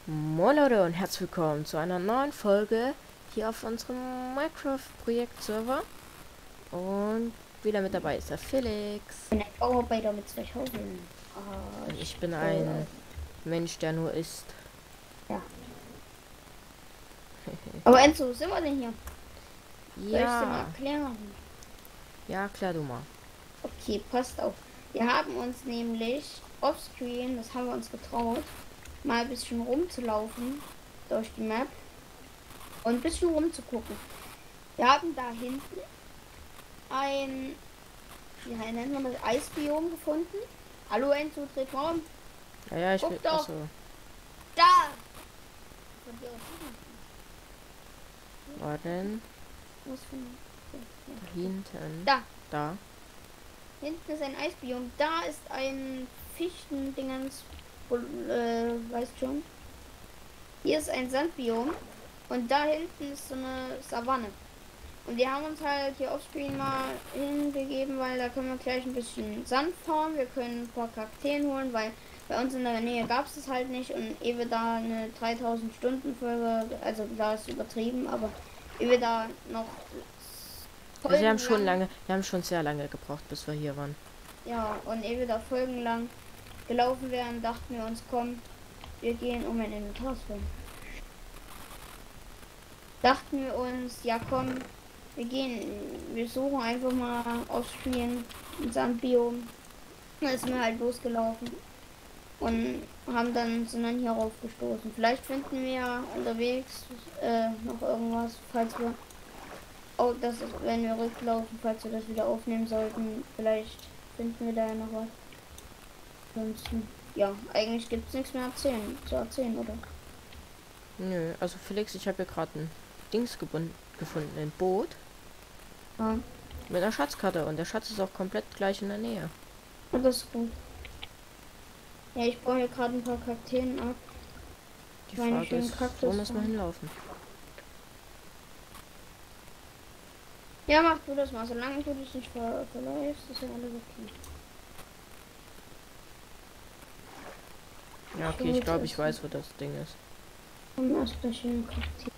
Moin Leute und herzlich willkommen zu einer neuen Folge hier auf unserem Minecraft-Projekt-Server. Und wieder mit dabei ist der Felix. Ein Bauarbeiter mit 2000. Und ich bin ein Mensch, der nur isst. Ja. Aber Enzo, wo sind wir denn hier? Soll ich dir mal Ja, erklären? ja, klär du mal. Okay, passt auf. Wir haben uns nämlich offscreen, das haben wir uns getraut, mal ein bisschen rumzulaufen durch die Map und ein bisschen rumzugucken. Wir haben da hinten ein, wie nennt man das, Eisbiom gefunden. Hallo Enzo, dreht mal um. Ja, ja, ich will. Guck doch, Achso, da! Von dir aus war denn was von, ja. da hinten? Da! Da. Hinten ist ein Eisbiom. Da ist ein Fichtendingens. Weißt schon. Hier ist ein Sandbiom. Und da hinten ist so eine Savanne. Und wir haben uns halt hier offscreen mal hingegeben, weil da können wir gleich ein bisschen Sand farmen. Wir können ein paar Kakteen holen, weil bei uns in der Nähe gab es das halt nicht. Und ehe wir da eine 3000 Stunden Folge, also da ist übertrieben, aber ehe wir da noch Also folgenlang, wir haben schon sehr lange gebraucht, bis wir hier waren. ja, und ehe wir da folgenlang gelaufen wären, dachten wir uns, komm, wir gehen um ein Inventar zu füllen. Dachten wir uns, ja komm, wir suchen einfach mal ausspielen ein Sandbiom. Dann sind wir halt losgelaufen und sind dann hier raufgestoßen. Vielleicht finden wir unterwegs noch irgendwas, falls wir, oh, das ist, wenn wir rücklaufen, falls wir das wieder aufnehmen sollten, vielleicht finden wir da ja noch was. Ansonsten, ja, eigentlich gibt es nichts mehr zu erzählen, oder? Nö, also Felix, ich habe hier gerade ein Dings gefunden, ein Boot Ja, mit einer Schatzkarte und der Schatz ist auch komplett gleich in der Nähe. und das ist gut. Ja, ich baue hier gerade ein paar Kakteen ab. Die Meine Frage schönen ist, wo Kaktus. müssen wir hinlaufen? Ja, mach du das mal. Solange du dich nicht verläufst, ist ja alles okay. Ja, okay, ich glaube, ich weiß, wo das Ding ist. Komm, erstmal schön Kakteen.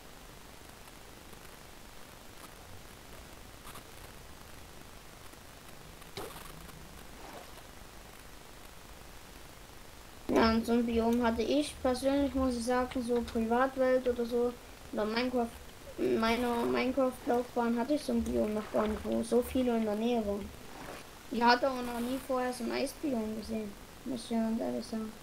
Ja, und so ein Biom hatte ich persönlich, muss ich sagen, so Privatwelt oder so. Oder Minecraft, meiner Minecraft-Laufbahn hatte ich so ein Biom noch gar nicht, wo so viele in der Nähe waren. Ich hatte auch noch nie vorher so ein Eisbiom gesehen. Muss ich ja ganz ehrlich sagen.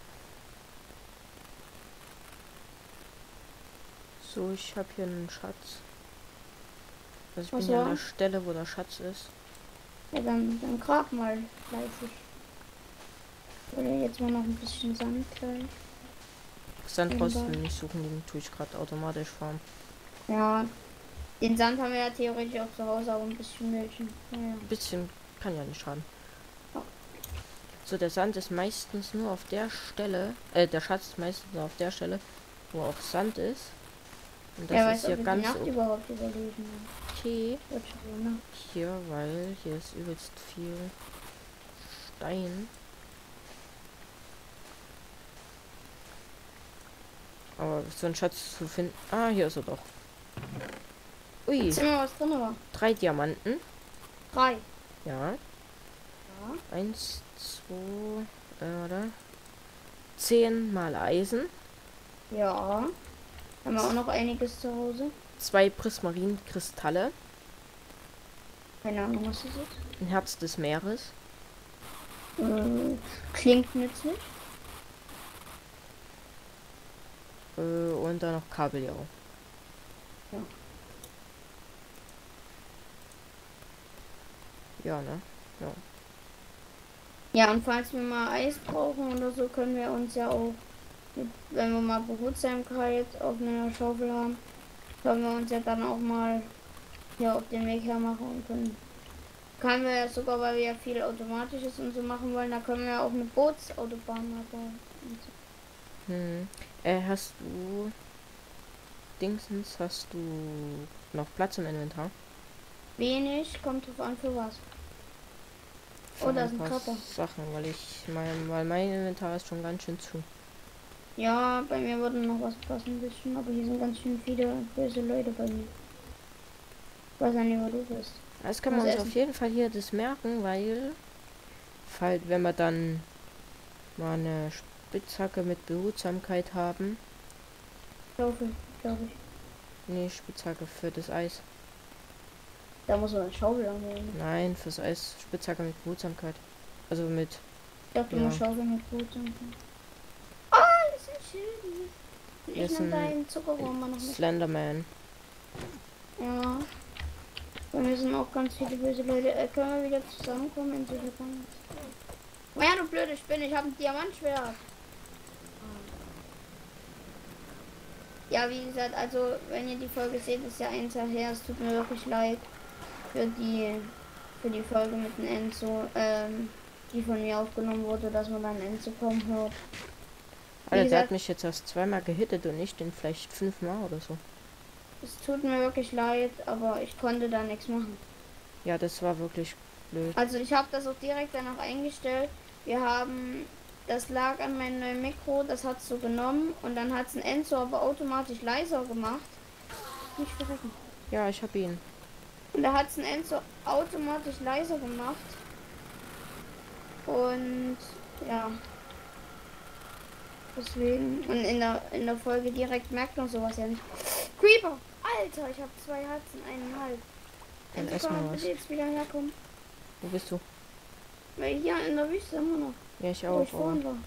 So, ich habe hier einen Schatz. Also ich Was bin hier an war? der Stelle, wo der Schatz ist. Ja, dann grab mal fleißig. Oder jetzt mal noch ein bisschen Sand gleich. Sand brauchst du Nebenbei. nicht suchen, den tue ich gerade automatisch farmen. Ja, den Sand haben wir ja theoretisch auch zu Hause, aber ein bisschen Milchen. Naja. Ein bisschen kann ja nicht schaden. Ja. So, der Sand ist meistens nur auf der Stelle, der Schatz ist meistens nur auf der Stelle, wo auch Sand ist. Und Wer das weiß, ist ob hier wir die ganz Nacht überhaupt überleben. okay. Wird schon, ne? Hier, weil hier ist übelst viel Stein. Aber so ein Schatz zu finden. Ah, hier ist er doch. Ui, Erzähl mal, was drin war. 3 Diamanten. 3. Ja. Ja. 1, 2, oder? 10 mal Eisen. Ja. Haben wir auch noch einiges zu Hause. 2 Prismarinkristalle. Keine Ahnung, was das ist. Ein Herz des Meeres. Klingt nützlich. Und dann noch Kabeljau. Ja. Ja, ne? Ja. Ja, und falls wir mal Eis brauchen oder so, können wir uns ja auch, wenn wir mal Behutsamkeit auf einer Schaufel haben, können wir uns ja dann auch mal hier auf den Weg hermachen und können wir ja sogar, weil wir ja viel Automatisches und so machen wollen, da können wir ja auch eine Bootsautobahn mal bauen. Und so. Hm. Hast du hast du noch Platz im Inventar? Wenig, kommt drauf an für was. Für Oh, da ein ist ein paar Körper. Sachen, weil mein Inventar ist schon ganz schön zu. Ja, bei mir würde noch was passen, ein bisschen, aber hier sind ganz schön viele böse Leute bei mir. Ich weiß nicht, wo du bist. Das können wir Was uns essen? auf jeden Fall hier das merken, weil, wenn wir dann mal eine Spitzhacke mit Behutsamkeit haben. Schaufel, glaube ich. Nee, Spitzhacke für das Eis. Da muss man eine Schaufel annehmen. Nein, fürs Eis Spitzhacke mit Behutsamkeit. Also mit, Ich dachte, du ja, musst Schaufel mit Blut sein. Oh, das sind Schildi. hier Ich ist nehme ein deinen Zuckerrohr mal noch mit. Slenderman. Ja. Bei mir sind auch ganz viele böse Leute. Können wir wieder zusammenkommen in diese Gang? Oh ja, du blöde Spinne, ich habe ein Diamantschwert. Ja, wie gesagt, also wenn ihr die Folge seht, ist ja eins her. Es tut mir wirklich leid für die Folge mit dem Enzo, die von mir aufgenommen wurde, dass man dann Enzo kommen hört. Alter, der gesagt, hat mich jetzt erst zweimal gehittet und nicht den vielleicht 5-mal oder so. es tut mir wirklich leid, aber ich konnte da nichts machen. Ja, das war wirklich blöd. Also ich habe das auch direkt danach eingestellt. Das lag an meinem neuen Mikro, das hat so genommen und dann hat es ein Enzo aber automatisch leiser gemacht. Nicht verrecken. Ja, ich hab ihn. Und da hat es ein Enzo automatisch leiser gemacht. Und ja. Deswegen. Und in der Folge direkt merkt man sowas ja nicht. Creeper! Alter, ich habe 2 Herzen, 1,5. Dann Enzo, essen kann wir man was. bitte jetzt wieder herkommen? Wo bist du? Weil hier in der Wüste immer noch. Ja, ich Wo auch. ich vorhin war.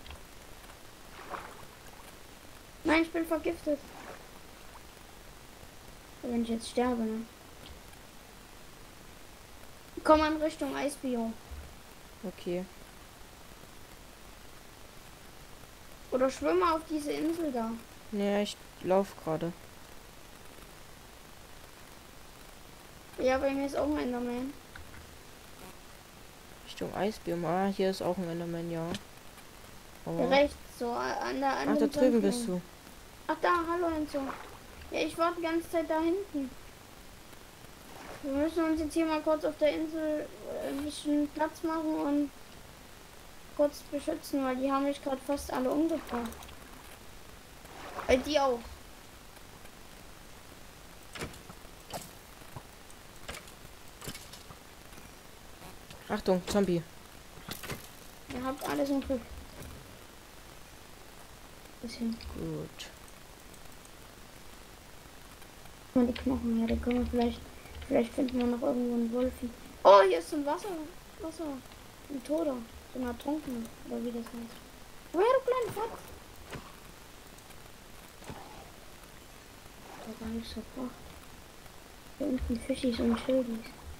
Nein, ich bin vergiftet. Wenn ich jetzt sterbe, ne? Komm in Richtung Eisbiom. Okay. Oder schwimme auf diese Insel da. Ja, ich lauf gerade. Ja, bei mir ist auch ein Enderman. Richtung Eisbiom. Ah, hier ist auch ein Enderman, ja. Aber Rechts, so an der ach, anderen da drüben Seite. bist du. Ach da, hallo Enzo. Ja, ich war die ganze Zeit da hinten. Wir müssen uns jetzt hier mal kurz auf der Insel ein bisschen Platz machen und kurz beschützen, weil die haben mich gerade fast alle umgebracht. Die auch. Achtung, Zombie. Ihr habt alles im Griff. Bisschen. Gut. Mal die Knochen her, da können wir vielleicht finden wir noch irgendwo einen Wolfi. Oh, hier ist so ein Wasser. Ein Toter. So ein Ertrunkener. Oder wie das heißt. Woher, du kleine Fotz? Da gar nicht so vor. Hier unten Fischis und Schildis.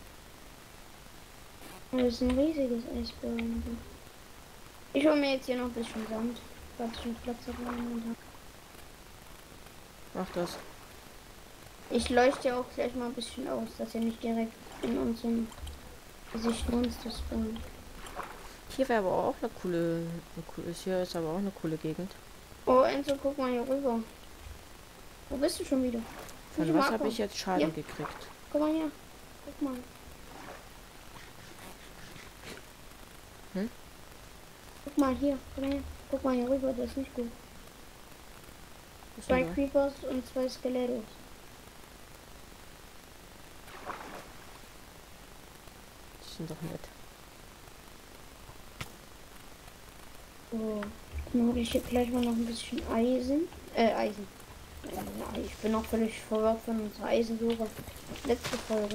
Ja, das ist ein riesiges Eisbären. Ich hole mir jetzt hier noch ein bisschen Sand. Falls ich einen Platz habe. Mach das. Ich leuchte ja auch gleich mal ein bisschen aus, dass ihr nicht direkt in unserem Gesicht Monster spawnen. Hier wäre aber auch hier ist aber auch eine coole Gegend. Oh, Enzo, guck mal hier rüber. Wo bist du schon wieder? Von was habe ich jetzt Schaden gekriegt? Guck mal hier. Guck mal. Hm? Guck mal hier. Guck mal hier rüber, das ist nicht gut. 2 Creepers und 2 Skelettos. Die sind doch nett. So. Dann hole ich hier gleich mal noch ein bisschen Eisen. Eisen. Ich bin noch völlig verwirrt von unserer Eisensuche. Letzte Folge.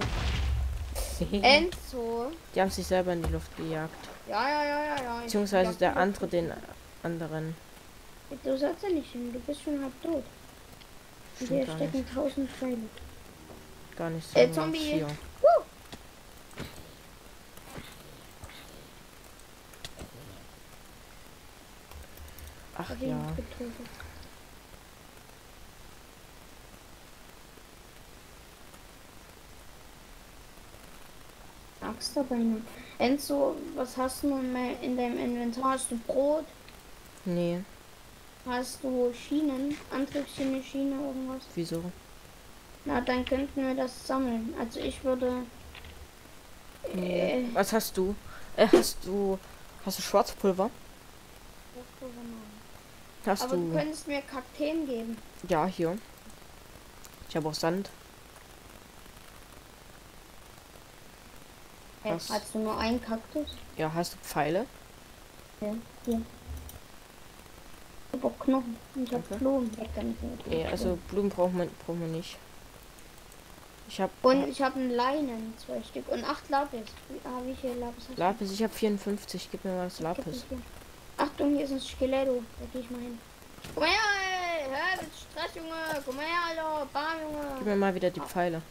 Enzo. Die haben sich selber in die Luft gejagt. Ja. Beziehungsweise der andere den anderen. Du sagst ja nicht hin, du bist schon halb tot. Und hier stecken 1000 Pfeile. Gar nicht so. Zombie. 4. Ach ja. Axt dabei noch. Enzo, was hast du in deinem Inventar? Hast du Brot? Nee. Hast du Schienen? Antriebsschiene, Schiene, irgendwas? Wieso? Na, dann könnten wir das sammeln. Also ich würde... Nee. Was hast du? Hast du Schwarzpulver? Hast Aber du du... könntest mir Kakteen geben. Ja, hier. Ich habe auch Sand. Hey, Was? hast du nur einen Kaktus? Ja, hast du Pfeile? Ja, hier. Ich hab auch Knochen. Und ich hab Okay. Blumen. Ich kann nicht mehr Nee, also Blumen braucht man nicht. Ich habe und ich habe einen Leinen, 2 Stück. Und 8 Lapis. Wie viel Lapis hast Lapis, ich habe 54. Gib mir mal das du? Lapis. Achtung, hier ist ein Skeletto. Da gehe ich mal hin. Komm her, ey. Hör, das ist Stress, Junge. Komm her, Alter. Bam, Junge. Gib mir mal wieder die Pfeile.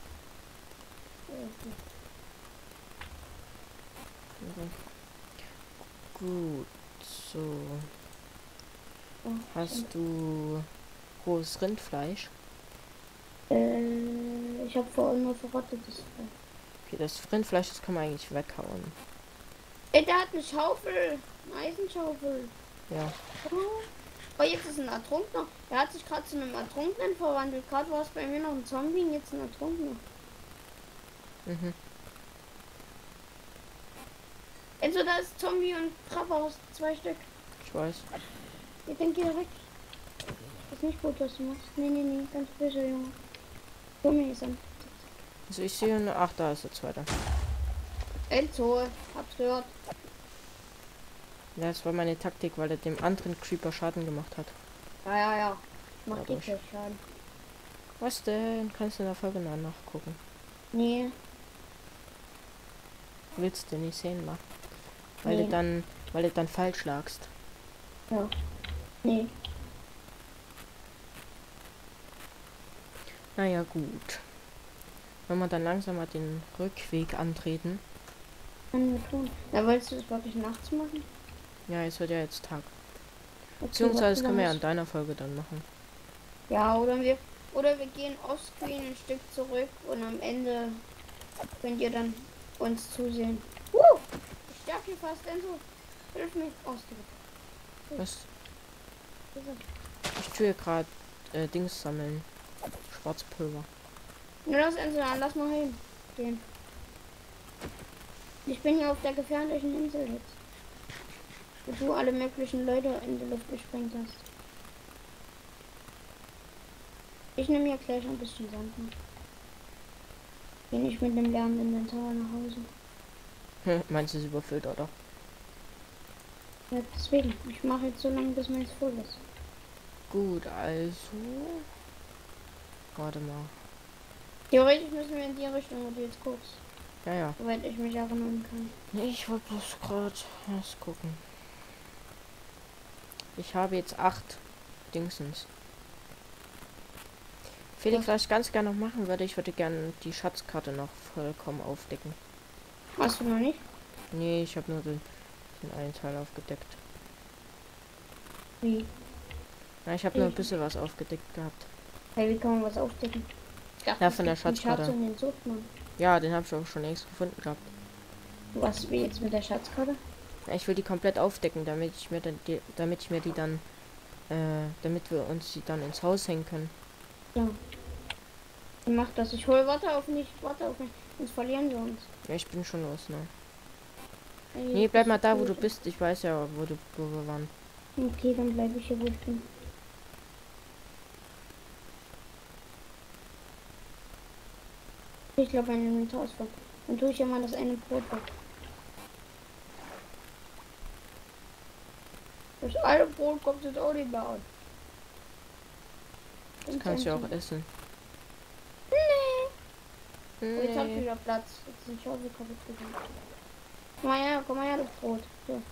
Okay. Gut, so. Oh, Hast du rohes Rindfleisch? ich habe vor immer verrottetes. Okay, das Rindfleisch, das kann man eigentlich weghauen. Ey, der hat eine Schaufel. Eine Eisenschaufel. Ja. Oh, jetzt ist ein Ertrunkener. Er hat sich gerade zu einem Ertrunkenen verwandelt. Gerade war es bei mir noch ein Zombie, und jetzt ein Ertrunkener. Mhm. Also da ist Zombie und Krabbe aus 2 Stück. Ich weiß. Ihr denkt ihr direkt. Das ist nicht gut, was du machst. Nee, ganz böse, Junge. Junge ist an. Also ich sehe eine... Ach, da ist der zweite. Enzo, hab's gehört. Ja, das war meine Taktik, weil er dem anderen Creeper Schaden gemacht hat. Ja. Macht Dadurch. dir Schaden. Was denn? Kannst du in der Folge nachgucken. Nee. Willst du nicht sehen, ma? Nee. Weil du dann falsch lagst. Ja. Nee. Naja, gut. Wenn wir dann langsam mal den Rückweg antreten. Kann wir tun. Na, wolltest du das wirklich nachts machen? Ja, es wird ja jetzt Tag. Okay, Beziehungsweise das warte, können wir ja dann in deiner Folge dann machen. Ja, oder wir gehen offscreen ein Stück zurück und am Ende könnt ihr dann uns zusehen. Ich sterb hier fast, Enzo. Hilf mir. Oh, Was? Ich tue gerade Dings sammeln. Schwarzpulver. Na, lass Enzo, dann lass mal hin. Gehen. Ich bin hier auf der gefährlichen Insel jetzt. Wo du alle möglichen Leute in die Luft gesprengt hast. Ich nehme hier gleich ein bisschen Sand mit. Geh nicht mit dem leeren Inventar nach Hause. Meinst du, es überfüllt, oder? Ja, deswegen. Ich mache jetzt so lange, bis meins voll ist. Gut, also... Warte mal. Theoretisch müssen wir in die Richtung, wo du jetzt guckst. Ja. Soweit ich mich erinnern kann. Nee, ich wollte bloß gerade erst gucken. Ich habe jetzt 8 Dingsens. Felix, was ich ganz gerne noch machen würde, ich würde gerne die Schatzkarte noch vollkommen aufdecken. Hast du noch nicht? Nee, ich habe nur den einen Teil aufgedeckt. Wie? Ja, ich habe nur ein bisschen was aufgedeckt gehabt. Hey, wie kann man was aufdecken? Ich dachte, Ja, von der es gibt einen Schatzkarte. Schatz und den sucht man. Ja, den habe ich auch schon längst gefunden gehabt. Was wie jetzt mit der Schatzkarte? Ja, ich will die komplett aufdecken, damit ich mir die dann, damit wir uns die dann ins Haus hängen können. Ja. Ich mach das. Ich hole Warte auf mich. Sonst verlieren wir uns. Ja, ich bin schon los, ne? Hey, Nee, bleib mal da, wo gut. du bist. Ich weiß ja, wo wir waren. Okay, dann bleibe ich hier, wo ich bin. Ich glaube, mein Inventar ist voll. Dann tue ich ja mal das eine Brot weg. Das eine Brot kommt jetzt auch nicht mehr an. Das kannst du ja auch essen. Oh, jetzt hab ich wieder Platz. Jetzt sind Schaufel kaputt gegangen. Komm mal her, das Brot. So.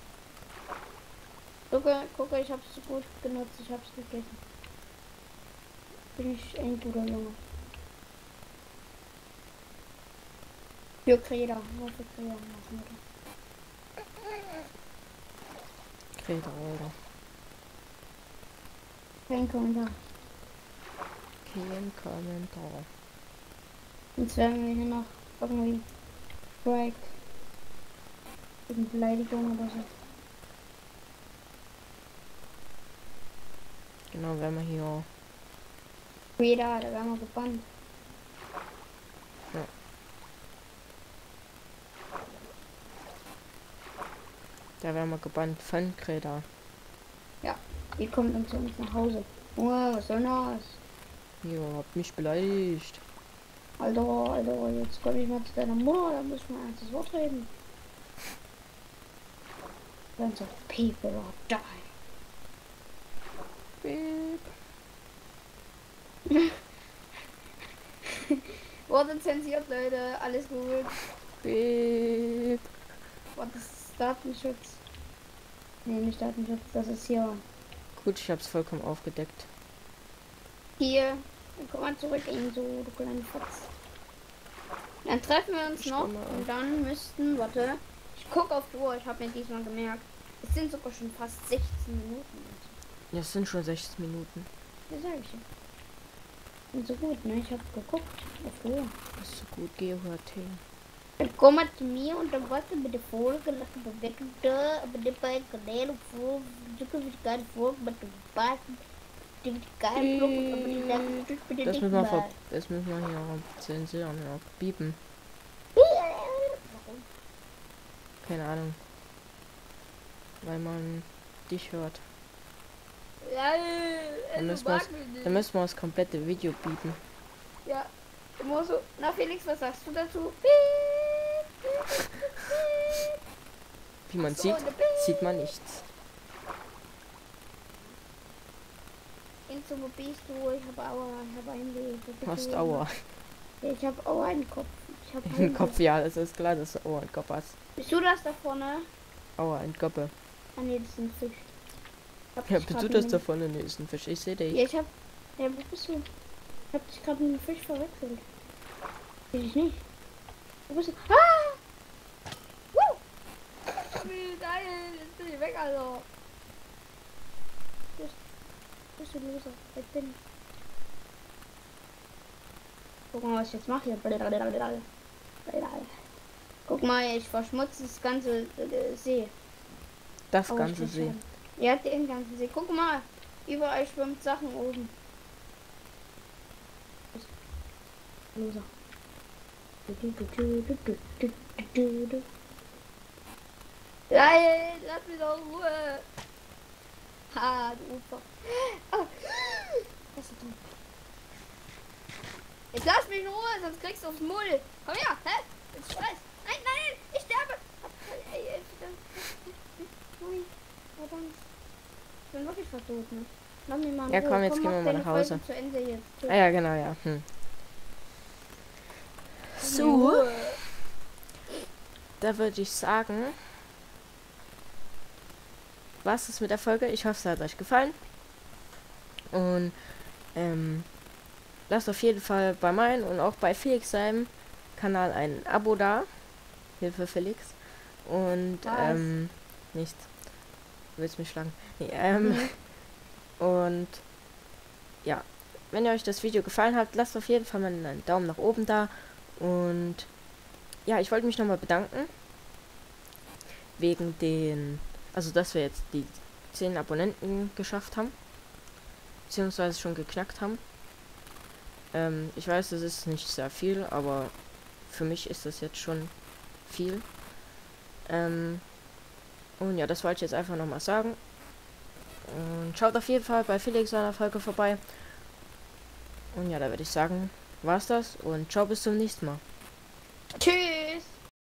Gucke, ich hab's so gut genutzt. Ich hab's gegessen. Bin ich ein guter Junge. Für Kreder. Nur für Kreder machen wir. Kreder, oder? Kein Kommentar. Kein Kommentar. Jetzt werden wir hier noch irgendwie Strike. Wegen Beleidigung oder so. Genau, wenn wir hier... Kreder, da werden wir gebannt. Ja. Da werden wir gebannt von Kreda. Ja. Die kommt dann zu uns nach Hause. Junge, was soll das? Ja, habt mich beleidigt. Alter, jetzt komme ich mal zu deiner Mutter, da muss ich mal ein Wort reden. Friends of people or die. Beep. Wurde zensiert, Leute. Alles gut. Beep. Was ist Datenschutz? Nee, nicht Datenschutz. Das ist hier. Gut, ich hab's vollkommen aufgedeckt. Hier. Dann komm mal zurück in so, du kleine Fotz. Dann treffen wir uns noch und dann müssten, warte, ich guck auf die Uhr, ich habe mir diesmal gemerkt, es sind sogar schon fast 16 Minuten. Ja, es sind schon 16 Minuten. Ja, sag ich ja. Und so gut, ne? Ich habe geguckt auf die Uhr. Das ist so gut, GOHT. Dann komm mal zu mir und dann warte mit der Folge, lass mich bewegen, aber die beiden Kanäle vor, die können mich gar nicht vor, aber du weißt, die wird geil blocken, aber die sagen, tschüss, bitte Das nicht müssen wir, mehr. das müssen wir hier auch zensieren, ja, biepen. Warum? Keine Ahnung. Weil man dich hört. Ja, Dann müssen wir das komplette Video biepen. Ja, immer so. Na Felix, was sagst du dazu? Wie man sieht, sieht man nichts. Inso, wo bist du? Ich habe Aua, ich habe einen Weg. Du hast Aua. Ich habe Aua im Kopf. Ich habe Im Kopf, ja, das ist klar, dass du Aua im Kopf hast. Bist du das da vorne? Aua in Koppe. Ah ne, das ist ein Fisch. Ja, bist du das da vorne? Nee, ist ein Fisch. Ich sehe dich. Ja, ich hab. Ja, wo bist du? Ich hab dich gerade mit dem Fisch verwechselt. Sehe ich nicht. Wo bist du? Ah! Woo! Wie geil! Jetzt bin ich weg, also. Wo bist du, Loser? Ich bin. Guck mal, was ich jetzt mache hier. Guck mal, ich verschmutze das ganze See. Das Oh, ganze ich See. bin ja, den ganzen See. Guck mal, überall schwimmt Sachen oben. Loser. Nein, lass mich doch in Ruhe. Ha, du Ufer. Ah. Das ist dumm. Jetzt lass mich in Ruhe, sonst kriegst du aufs Maul. Komm her, hä? Jetzt Stress. Nein, nein, ich sterbe. Ui, verdammt. Ich bin wirklich fast tot, ne? Lass mich mal in Ja, Ruhe. komm, jetzt gehen wir mal mach nach deine Hause. Folge zu Ende jetzt. Ah ja, genau, ja. So, Ruhe. da würde ich sagen, was ist mit der Folge? Ich hoffe, es hat euch gefallen. Und lasst auf jeden Fall bei meinem und auch bei Felix seinem Kanal ein Abo da. Hilfe Felix. Und nichts. Du willst mich schlagen. Nee, und ja, wenn ihr euch das Video gefallen hat, lasst auf jeden Fall mal einen Daumen nach oben da. Und ja, ich wollte mich nochmal bedanken. Wegen den, also dass wir jetzt die 10 Abonnenten geschafft haben. Beziehungsweise schon geknackt haben. Ich weiß, das ist nicht sehr viel, aber für mich ist das jetzt schon viel. Und ja, das wollte ich jetzt einfach nochmal sagen. Und schaut auf jeden Fall bei Felix seiner Folge vorbei. Und ja, da würde ich sagen, war's das und ciao, bis zum nächsten Mal. Tschüss.